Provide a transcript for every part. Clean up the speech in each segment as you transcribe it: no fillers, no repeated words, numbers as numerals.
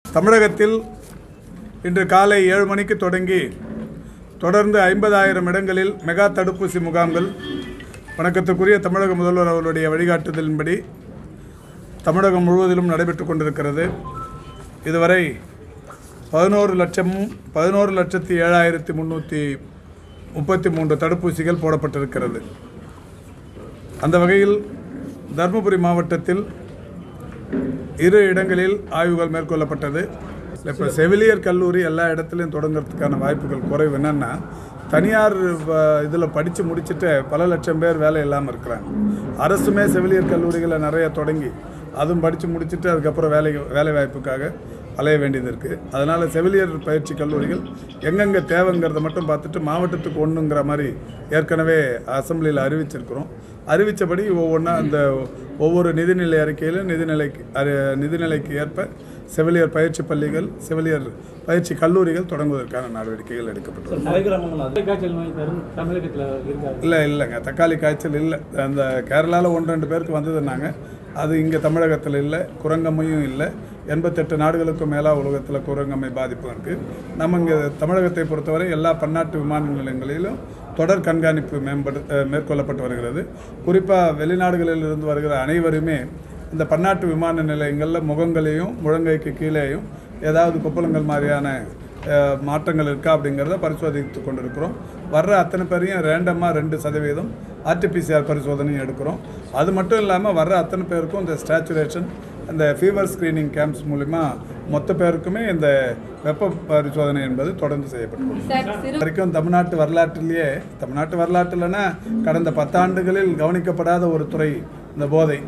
தமிழகத்தில் இன்று காலை 7 மணிக்கு தொடங்கி தொடர்ந்து 50,000 இடங்களில் மெகா தடுப்பூசி முகாம்கள் வணக்கத்துக்குரிய தமிழக முதல்வர் அவர்களுடைய வழிகாட்டுதலின்படி தமிழகம் முழுவதிலும் நடைபெற்றுக் கொண்டிருக்கிறது. இதுவரை 11,07,333 தடுப்பூசிகள் போடப்பட்டிருக்கிறது. அந்த வகையில் தருமபுரி மாவட்டத்தில் 2 இடங்களில் ஆய்வுகள் மேற்கொள்ளப்பட்டது. இப்போ செவிலியர் கல்லூரி எல்லா இடத்துலையும் தொடங்குறதுக்கான வாய்ப்புகள் குறைவு. என்னென்னா, தனியார் இதில் படித்து முடிச்சுட்டு பல லட்சம் பேர் வேலை இல்லாமல் இருக்கிறாங்க. அரசுமே செவிலியர் கல்லூரிகளை நிறைய தொடங்கி அதுவும் படித்து முடிச்சுட்டு அதுக்கப்புறம் வேலை வாய்ப்புக்காக அலைய வேண்டியது இருக்குது. அதனால் செவிலியர் பயிற்சி கல்லூரிகள் எங்கெங்கே தேவைங்கிறத மட்டும் பார்த்துட்டு மாவட்டத்துக்கு ஒன்றுங்கிற மாதிரி ஏற்கனவே அசெம்பிளியில் அறிவிச்சிருக்கிறோம். அறிவித்தபடி ஒவ்வொன்றா அந்த ஒவ்வொரு நிதிநிலை அறிக்கையிலும் நிதிநிலைக்கு ஏற்ப செவிலியர் பயிற்சி பள்ளிகள், செவிலியர் பயிற்சி கல்லூரிகள் தொடங்குவதற்கான நடவடிக்கைகள் எடுக்கப்பட்டுள்ளது. இல்லைங்க, தக்காளி காய்ச்சல் இல்லை. அந்த கேரளாவில் 1-2 பேருக்கு வந்ததுன்னாங்க. அது இங்கே தமிழகத்தில் இல்லை. குரங்கம்மையும் இல்லை. 88 நாடுகளுக்கும் மேலாக உலகத்தில் குரங்கம்மை பாதிப்பு இருக்குது. நம்ம இங்கே தமிழகத்தை பொறுத்தவரை எல்லா பன்னாட்டு விமான நிலையங்களிலும் தொடர் கண்காணிப்பு மேற்கொள்ளப்பட்டு வருகிறது. குறிப்பாக வெளிநாடுகளில் இருந்து வருகிற அனைவருமே இந்த பன்னாட்டு விமான நிலையங்களில் முகங்களையும் முழங்கைக்கு கீழேயும் ஏதாவது கொப்பளங்கள் மாதிரியான மாற்றங்கள் இருக்கா அப்படிங்கிறத பரிசோதித்து கொண்டிருக்கிறோம். வர்ற அத்தனை பேரையும் ரேண்டமாக 2% RT-PCR பரிசோதனையும் எடுக்கிறோம். அது மட்டும் இல்லாமல் வர்ற அத்தனை பேருக்கும் இந்த ஸ்டாச்சுரேஷன், அந்த ஃபீவர் ஸ்க்ரீனிங் கேம்ப்ஸ் மூலிமா மொத்த பேருக்குமே இந்த வெப்ப பரிசோதனை என்பது தொடர்ந்து செய்யப்பட்டு வரைக்கும் தமிழ்நாட்டு வரலாற்றில்னா கடந்த 10 ஆண்டுகளில் கவனிக்கப்படாத ஒரு துறை இந்த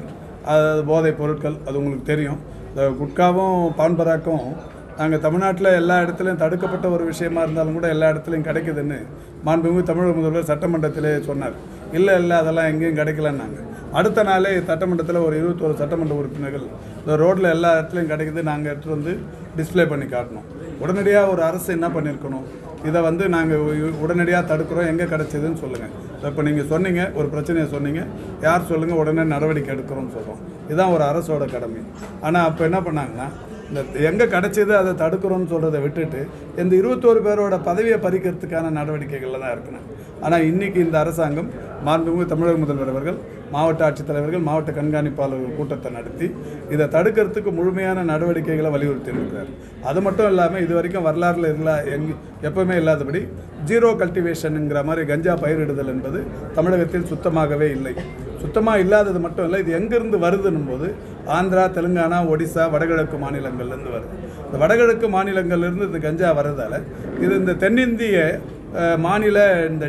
போதை பொருட்கள். அது உங்களுக்கு தெரியும். இந்த குட்காவும் பான்பராக்கும் நாங்கள் தமிழ்நாட்டில் எல்லா இடத்துலையும் தடுக்கப்பட்ட ஒரு விஷயமா இருந்தாலும் கூட எல்லா இடத்துலையும் கிடைக்குதுன்னு மாண்புமிகு தமிழக முதல்வர் சட்டமன்றத்திலே சொன்னார். இல்லை அதெல்லாம் எங்கேயும் கிடைக்கலன்னாங்க. அடுத்த நாளே சட்டமன்றத்தில் ஒரு 21 சட்டமன்ற உறுப்பினர்கள் இந்த ரோட்டில் எல்லா இடத்துலையும் கிடைக்குது, நாங்கள் எடுத்துகிட்டு வந்து டிஸ்பிளே பண்ணி காட்டணும். உடனடியாக ஒரு அரசு என்ன பண்ணியிருக்கணும், இதை நாங்கள் உடனடியாக தடுக்கிறோம், எங்கே கிடைச்சதுன்னு சொல்லுங்கள். இப்போ நீங்கள் சொன்னீங்க, ஒரு பிரச்சனையை சொன்னீங்க, யார் சொல்லுங்கள், உடனே நடவடிக்கை எடுக்கிறோம்னு சொல்கிறோம். இதுதான் ஒரு அரசோட கடமை. ஆனால் அப்போ என்ன பண்ணாங்கன்னா, இந்த எங்கே கிடைச்சது அதை தடுக்கிறோன்னு சொல்கிறத விட்டுட்டு இந்த 21 பேரோட பதவியை பறிக்கிறதுக்கான நடவடிக்கைகளில் தான் இருக்கணும். ஆனால் இன்றைக்கி இந்த அரசாங்கம் மாண்புமிகு தமிழக முதல்வர் அவர்கள், மாவட்ட ஆட்சித்தலைவர்கள், மாவட்ட கண்காணிப்பாளர்கள் கூட்டத்தை நடத்தி இதை தடுக்கிறதுக்கு முழுமையான நடவடிக்கைகளை வலியுறுத்தி இருக்கிறார். அது மட்டும் இல்லாமல் இது வரைக்கும் வரலாறுல எப்பவுமே இல்லாதபடி ஜீரோ கல்டிவேஷனுங்கிற மாதிரி கஞ்சா பயிரிடுதல் என்பது தமிழகத்தில் சுத்தமாகவே இல்லை. சுத்தமாக இல்லாதது மட்டும் இல்லை, இது எங்கேருந்து வருதுன்னும் போது ஆந்திரா, தெலுங்கானா, ஒடிசா, வடகிழக்கு மாநிலங்கள்லேருந்து வருது. இந்த வடகிழக்கு மாநிலங்கள்லேருந்து இந்த கஞ்சா வர்றதால இது இந்த தென்னிந்திய மாநில இந்த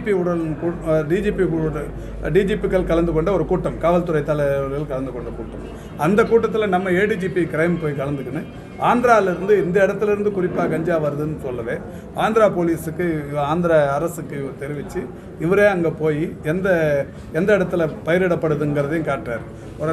டிஜிபிக்கள் கலந்து கொண்ட ஒரு கூட்டம், காவல்துறை தலைவர்கள் கலந்து கொண்ட கூட்டம். அந்த கூட்டத்தில் நம்ம ADGP கிரைம் போய் கலந்துக்கின்னு ஆந்திராவிலேருந்து இந்த இடத்துலேருந்து குறிப்பாக கஞ்சா வருதுன்னு சொல்லவே ஆந்திரா போலீஸுக்கு, ஆந்திரா அரசுக்கு தெரிவித்து இவரே அங்கே போய் எந்த இடத்துல பயிரிடப்படுதுங்கிறதையும் காட்டுறார். ஒரு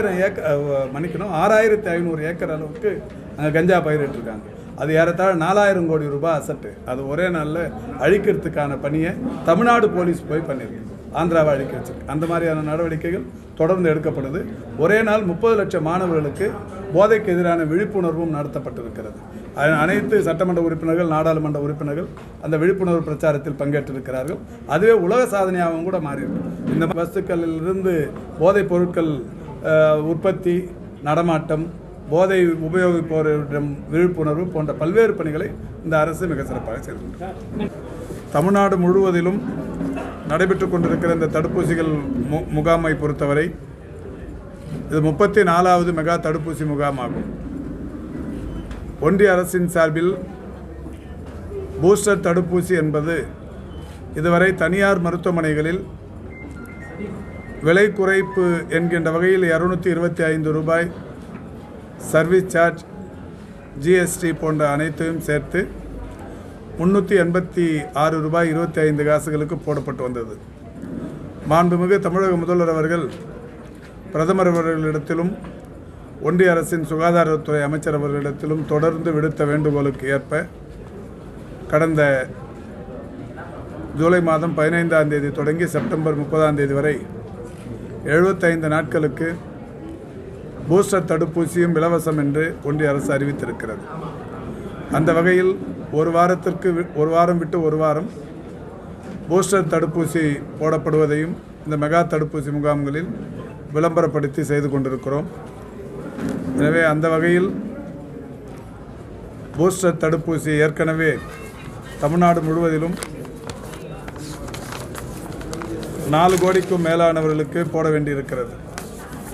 6,500 ஏக்கர் அளவுக்கு அங்கே கஞ்சா பயிரிட்டுருக்காங்க. அது ஏறத்தாழ 4,000 கோடி ரூபாய் அசட்டு. அது ஒரே நாளில் அழிக்கிறதுக்கான பணியை தமிழ்நாடு போலீஸ் போய் பண்ணியிருக்கு, ஆந்திராவை அழிக்க வச்சிருக்கு. அந்த மாதிரியான நடவடிக்கைகள் தொடர்ந்து எடுக்கப்படுது. ஒரே நாள் 30 லட்சம் மாணவர்களுக்கு போதைக்கு எதிரான விழிப்புணர்வும் நடத்தப்பட்டிருக்கிறது. அனைத்து சட்டமன்ற உறுப்பினர்கள், நாடாளுமன்ற உறுப்பினர்கள் அந்த விழிப்புணர்வு பிரச்சாரத்தில் பங்கேற்றிருக்கிறார்கள். அதுவே உலக சாதனையாகவும் கூட மாறியிருக்கு. இந்த வஸ்துக்களிலிருந்து போதைப் பொருட்கள் உற்பத்தி, நடமாட்டம், போதை உபயோகிப்போரிடம் விழிப்புணர்வு போன்ற பல்வேறு பணிகளை இந்த அரசு மிக சிறப்பாக செய்திருக்கிறது. தமிழ்நாடு முழுவதிலும் நடைபெற்று கொண்டிருக்கிற இந்த தடுப்பூசிகள் முகாமை பொறுத்தவரை இது 34வது மெகா தடுப்பூசி முகாமாகும். ஒன்றிய அரசின் சார்பில் பூஸ்டர் தடுப்பூசி என்பது இதுவரை தனியார் மருத்துவமனைகளில் விலை குறைப்பு என்கின்ற வகையில் 225 ரூபாய் சர்வீஸ் சார்ஜ், GST போன்ற அனைத்தையும் சேர்த்து 386 ரூபாய் 25 காசுகளுக்கு போடப்பட்டு வந்தது. மாண்புமிகு தமிழக முதல்வர் அவர்கள் பிரதமர் அவர்களிடத்திலும் ஒன்றிய அரசின் சுகாதாரத்துறை அமைச்சர் அவர்களிடத்திலும் தொடர்ந்து விடுத்த வேண்டுகோளுக்கு ஏற்ப கடந்த ஜூலை மாதம் 15ஆம் தேதி தொடங்கி செப்டம்பர் 30ஆம் தேதி வரை 75 நாட்களுக்கு பூஸ்டர் தடுப்பூசியும் இலவசம் என்று ஒன்றிய அரசு அறிவித்திருக்கிறது. அந்த வகையில் ஒரு வாரம் விட்டு ஒரு வாரம் பூஸ்டர் தடுப்பூசி போடப்படுவதையும் இந்த மெகா தடுப்பூசி முகாம்களில் விளம்பரப்படுத்தி செய்து கொண்டிருக்கிறோம். எனவே அந்த வகையில் பூஸ்டர் தடுப்பூசி ஏற்கனவே தமிழ்நாடு முழுவதிலும் 4 கோடிக்கும் மேலானவர்களுக்கு போட வேண்டியிருக்கிறது.